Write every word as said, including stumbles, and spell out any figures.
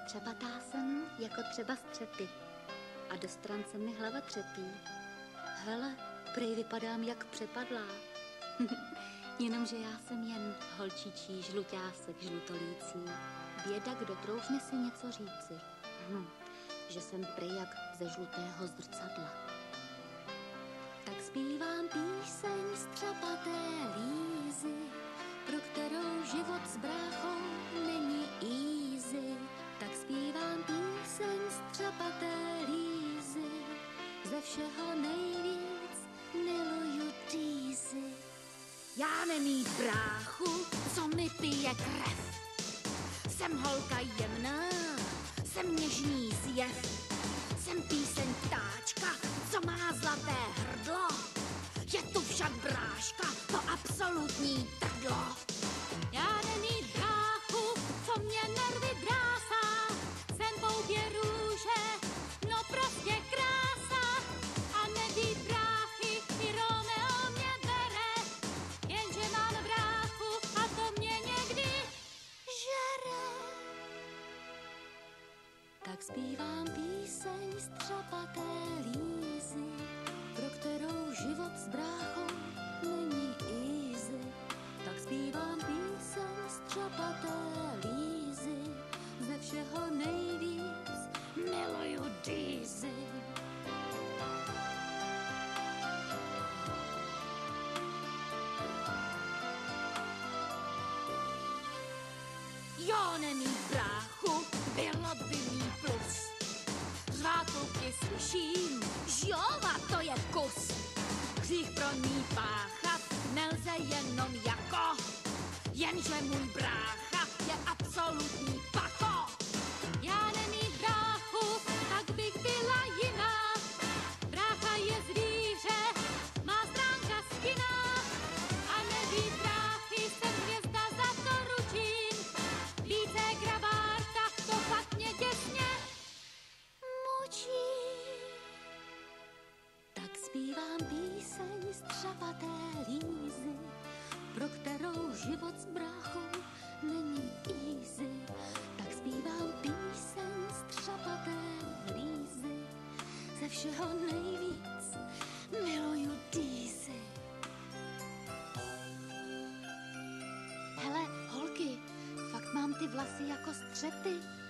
Střepatá jsem jako třeba střepy a do stran se mi hlava třepí. Hele, prej vypadám jak přepadlá. Jenomže já jsem jen holčičí žluťásek žlutolící. Běda, kdo troufne si něco říci. Hm, že jsem prej jak ze žlutého zrcadla. Tak zpívám píseň střepaté Lízy, pro kterou život s bráchou není easy. Tak zpívám píseň střepaté Lízy, ze všeho nejvíc miluju Týzy. Já nemít bráchu, co mi pije krev. Jsem holka jemná, jsem něžný zjev. Jsem píseň ptáčka, co má zlaté hrdlo. Je tu však bráška, to absolutní trdlo. Já nemít bráchu, co mě nervy drásá. Jsem poupě růže, no prostě krása. A nebýt bráchy, i Romeo mě bere. Jenže mám bráchu a to mě někdy žere. Tak zpívám píseň střepaté Lízy, pro kterou život s bráchou není easy. Tak zpívám píseň střepaté Lízy, ze všeho nejvíc miluju Týzy. Jo, nemít bráchu, bylo by mý plus. Řvátulky slyším, žjova, to je kus. Hřích pro ní páchat nelze jenom jako, jenže můj brácha je absolutní pacho. Já nemít bráchu, tak bych byla jiná. Brácha je zvíře, má stránka stinná. A nebýt bráchy, jsem hvězda, za to ručím. Více gravárka, to fakt mě těsně mučí. Tak zpívám píseň střepaté Lízy, pro kterou život s bráchou není easy. Tak zpívám píseň střepaté Lízy, ze všeho nejvíc miluju Týzy. Hele, holky, fakt mám ty vlasy jako střepy.